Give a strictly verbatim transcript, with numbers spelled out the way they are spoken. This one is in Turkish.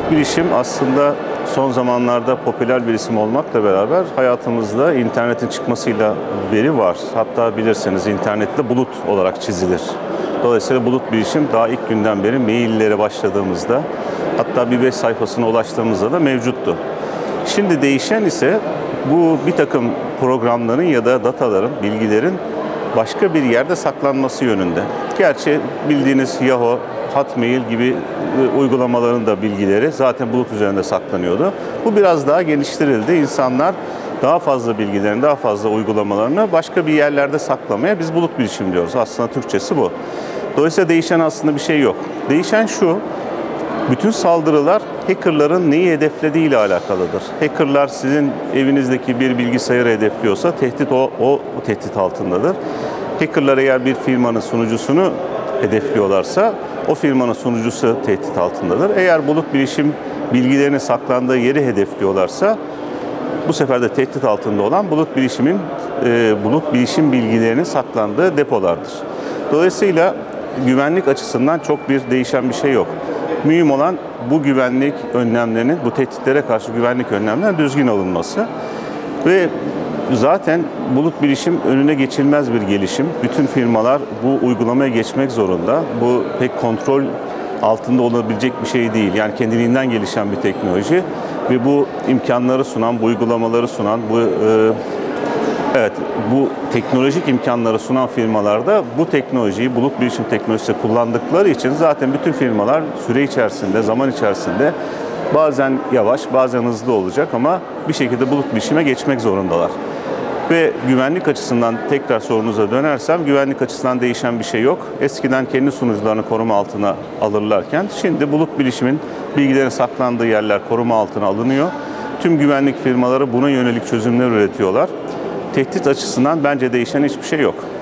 bilişim aslında son zamanlarda popüler bir isim olmakla beraber hayatımızda internetin çıkmasıyla veri var. Hatta bilirsiniz internette bulut olarak çizilir. Dolayısıyla bulut bilişim daha ilk günden beri maillere başladığımızda, hatta bir web sayfasına ulaştığımızda da mevcuttu. Şimdi değişen ise bu bir takım programların ya da dataların, bilgilerin başka bir yerde saklanması yönünde. Gerçi bildiğiniz Yahoo, Hotmail gibi uygulamaların da bilgileri zaten bulut üzerinde saklanıyordu. Bu biraz daha geliştirildi. İnsanlar daha fazla bilgilerini, daha fazla uygulamalarını başka bir yerlerde saklamaya biz bulut bilişim diyoruz. Aslında Türkçesi bu. Dolayısıyla değişen aslında bir şey yok. Değişen şu: bütün saldırılar hackerların neyi hedeflediği ile alakalıdır. Hackerlar sizin evinizdeki bir bilgisayarı hedefliyorsa tehdit o, o, o tehdit altındadır. Hackerlar eğer bir firmanın sunucusunu hedefliyorlarsa o firmanın sunucusu tehdit altındadır. Eğer bulut bilişim bilgilerinin saklandığı yeri hedefliyorlarsa bu sefer de tehdit altında olan bulut bilişimin e, bulut bilişim bilgilerinin saklandığı depolardır. Dolayısıyla güvenlik açısından çok bir değişen bir şey yok. Mühim olan bu güvenlik önlemlerinin, bu tehditlere karşı güvenlik önlemlerinin düzgün alınması. Ve zaten bulut bilişim önüne geçilmez bir gelişim. Bütün firmalar bu uygulamaya geçmek zorunda. Bu pek kontrol altında olabilecek bir şey değil. Yani kendiliğinden gelişen bir teknoloji ve bu imkanları sunan, bu uygulamaları sunan, bu e, evet bu teknolojik imkanları sunan firmalarda bu teknolojiyi, bulut bilişim teknolojisi kullandıkları için zaten bütün firmalar süre içerisinde, zaman içerisinde bazen yavaş, bazen hızlı olacak ama bir şekilde bulut bilişime geçmek zorundalar. Ve güvenlik açısından tekrar sorunuza dönersem, güvenlik açısından değişen bir şey yok. Eskiden kendi sunucularını koruma altına alırlarken şimdi bulut bilişimin bilgilerin saklandığı yerler koruma altına alınıyor. Tüm güvenlik firmaları buna yönelik çözümler üretiyorlar. Tehdit açısından bence değişen hiçbir şey yok.